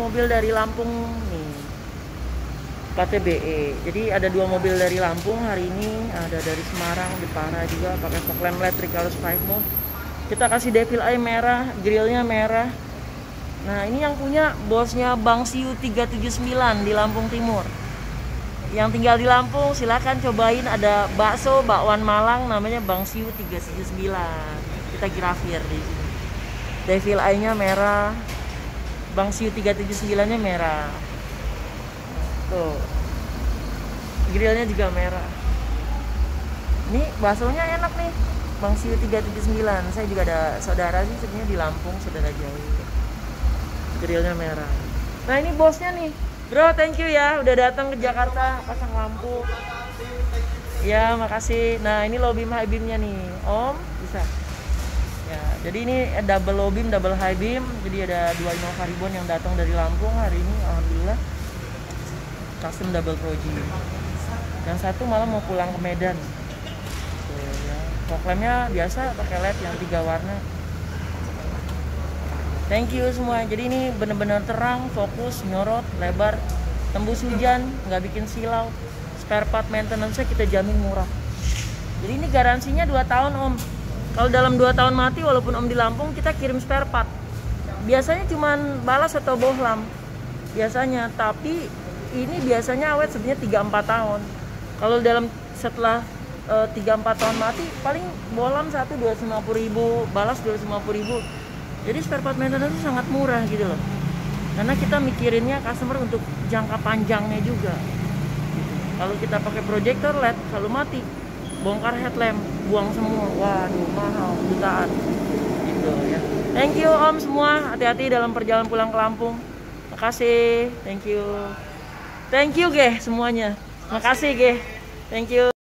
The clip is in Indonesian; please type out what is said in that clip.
mobil dari Lampung nih, platnya BE. Jadi ada 2 mobil dari Lampung hari ini, ada dari Semarang, Jepara juga pakai fog lamp LED Recaro 5 mode. Kita kasih devil eye merah, grillnya merah. Nah ini yang punya bosnya Bang Siu 379 di Lampung Timur. Yang tinggal di Lampung silahkan cobain, ada bakso bakwan Malang namanya Bang Siu 379. Kita grafir di sini. Devil eye-nya merah, Bang Siu 379-nya merah. Tuh. Grillnya juga merah. Ini baksonya enak nih. Bang Siu 379. Saya juga ada saudara sih sebenarnya di Lampung, saudara jauh. Grillnya merah. Nah, ini bosnya nih. Bro, thank you ya udah datang ke Jakarta pasang lampu. Ya, makasih. Nah, ini low beam high beamnya nih. Om, bisa. Ya, jadi ini double low beam, double high beam. Jadi ada 2 Innova Ribbon yang datang dari Lampung hari ini, alhamdulillah. Custom double proji. Yang satu malah mau pulang ke Medan. Tuh, ya. Fog lamp-nya biasa pakai LED yang 3 warna. Thank you semua. Jadi ini bener-bener terang, fokus, nyorot, lebar, tembus hujan, nggak bikin silau. Spare part maintenance-nya kita jamin murah. Jadi ini garansinya 2 tahun Om. Kalau dalam 2 tahun mati, walaupun Om di Lampung, kita kirim spare part. Biasanya cuman balas atau bohlam. Biasanya, tapi ini biasanya awet sebenarnya 3-4 tahun. Kalau setelah 3-4 tahun mati, paling bohlam 250.000, balas 250.000. Jadi spare part maintenance itu sangat murah gitu loh. Karena kita mikirinnya customer untuk jangka panjangnya juga. Gitu. Kalau kita pakai proyektor LED selalu mati, bongkar headlamp, buang semua. Waduh, mahal, jutaan. Gitu ya. Thank you Om semua, hati-hati dalam perjalanan pulang ke Lampung. Makasih, thank you. Thank you Ge semuanya. Makasih Ge. Thank you.